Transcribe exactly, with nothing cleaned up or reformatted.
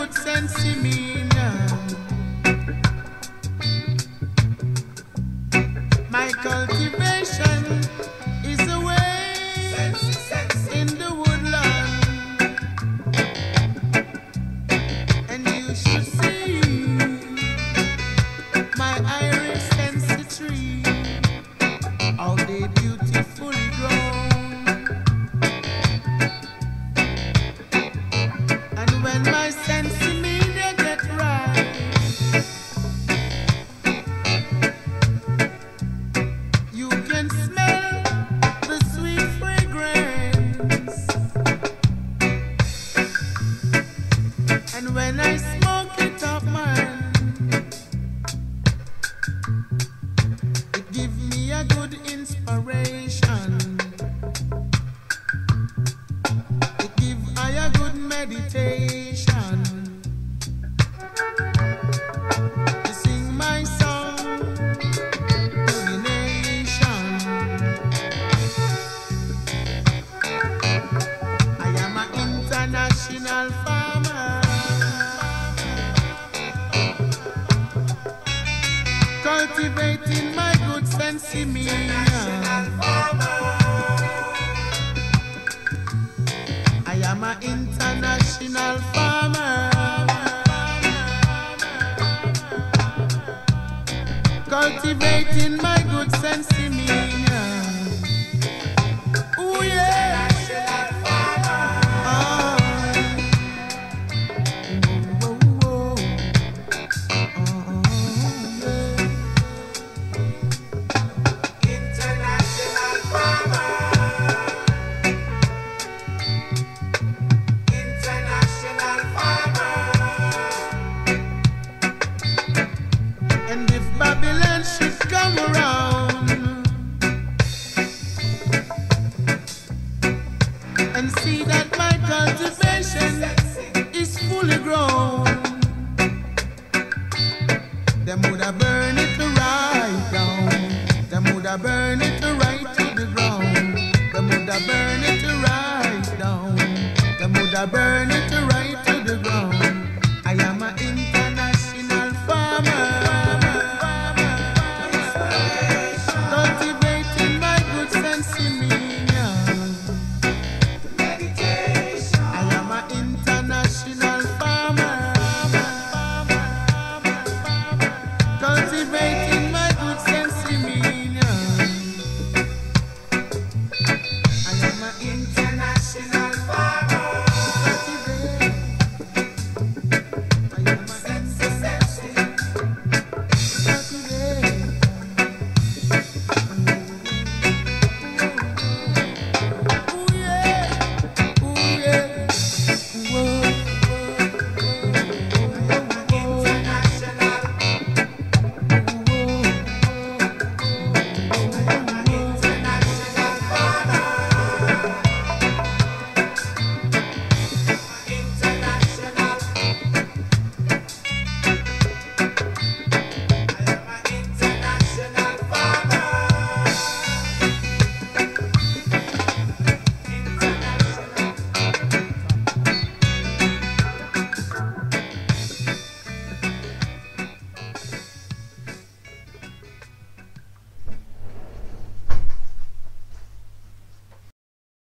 good sense in me now. My cultivation is away in the woodland, and you should see my iris sensi tree, how they beautifully grow. And when my sensi media get right, you can smell the sweet fragrance. And when I smoke it up, man, it gives me a good inspiration. It gives I a good meditation to sing my song to the nation. I am an international farmer, cultivating my good sense in me. I am an international farmer, cultivating my good sense in me. Oh yeah. Oh. Oh, oh, oh. Oh, yeah. International farmer. International farmer. And if Babylon should come around and see that my cultivation is fully grown, them woulda burn it right down. Them woulda burn it right to the ground. Them woulda burn it right down. Them woulda burn